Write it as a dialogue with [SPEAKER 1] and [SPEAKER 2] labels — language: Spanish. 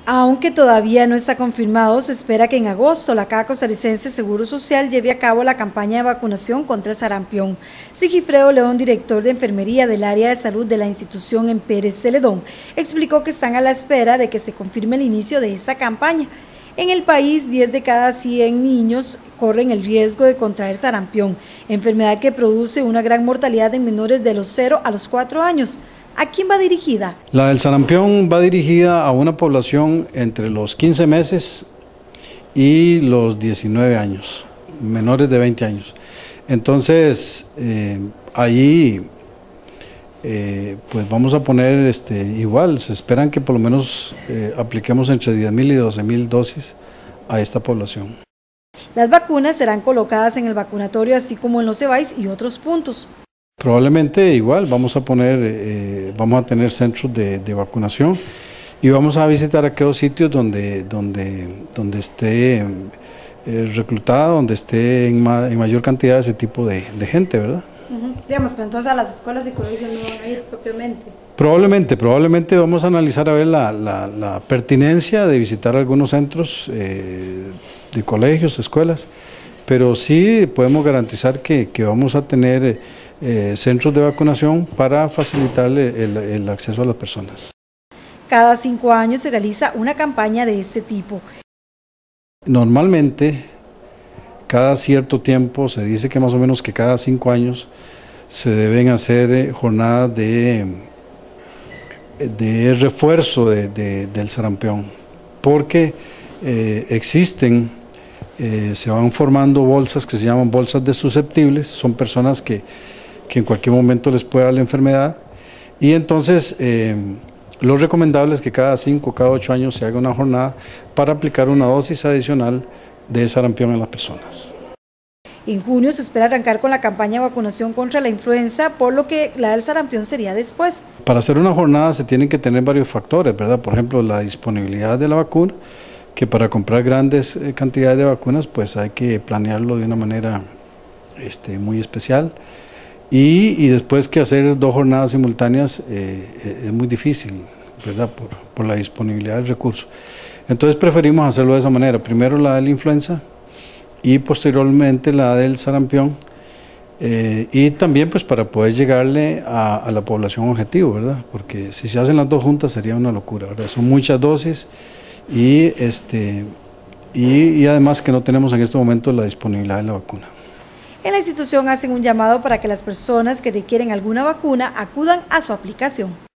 [SPEAKER 1] Aunque todavía no está confirmado, se espera que en agosto la Caja Costarricense Seguro Social lleve a cabo la campaña de vacunación contra el sarampión. Sigifredo León, director de enfermería del área de salud de la institución en Pérez Celedón, explicó que están a la espera de que se confirme el inicio de esta campaña. En el país, 10 de cada 100 niños corren el riesgo de contraer sarampión, enfermedad que produce una gran mortalidad en menores de los 0 a los 4 años. ¿A quién va dirigida?
[SPEAKER 2] La del sarampión va dirigida a una población entre los 15 meses y los 19 años, menores de 20 años. Entonces, ahí pues vamos a poner igual, se esperan que por lo menos apliquemos entre 10.000 y 12.000 dosis a esta población.
[SPEAKER 1] Las vacunas serán colocadas en el vacunatorio, así como en los CEBAIS y otros puntos.
[SPEAKER 2] Probablemente igual vamos a tener centros de vacunación y vamos a visitar aquellos sitios donde esté reclutada, donde esté en mayor cantidad ese tipo de gente, ¿verdad?
[SPEAKER 1] Digamos, pero entonces a las escuelas y colegios no van a ir propiamente.
[SPEAKER 2] Probablemente vamos a analizar a ver la pertinencia de visitar algunos centros de colegios, escuelas, pero sí podemos garantizar que vamos a tener centros de vacunación para facilitarle el acceso a las personas.
[SPEAKER 1] Cada 5 años se realiza una campaña de este tipo.
[SPEAKER 2] Normalmente, cada cierto tiempo, se dice que más o menos que cada 5 años se deben hacer jornadas de refuerzo del sarampión, porque se van formando bolsas que se llaman bolsas de susceptibles, son personas que en cualquier momento les puede dar la enfermedad, y entonces lo recomendable es que cada 5 o cada 8 años se haga una jornada para aplicar una dosis adicional de sarampión a las personas.
[SPEAKER 1] En junio se espera arrancar con la campaña de vacunación contra la influenza, por lo que la del sarampión sería después.
[SPEAKER 2] Para hacer una jornada se tienen que tener varios factores, ¿verdad? Por ejemplo, la disponibilidad de la vacuna, que para comprar grandes cantidades de vacunas pues hay que planearlo de una manera muy especial. Y después que hacer 2 jornadas simultáneas es muy difícil, ¿verdad? Por la disponibilidad del recurso. Entonces preferimos hacerlo de esa manera, primero la de la influenza y posteriormente la del sarampión, y también pues para poder llegarle a la población objetivo, ¿verdad? Porque si se hacen las 2 juntas sería una locura, ¿verdad? Son muchas dosis y además que no tenemos en este momento la disponibilidad de la vacuna.
[SPEAKER 1] En la institución hacen un llamado para que las personas que requieren alguna vacuna acudan a su aplicación.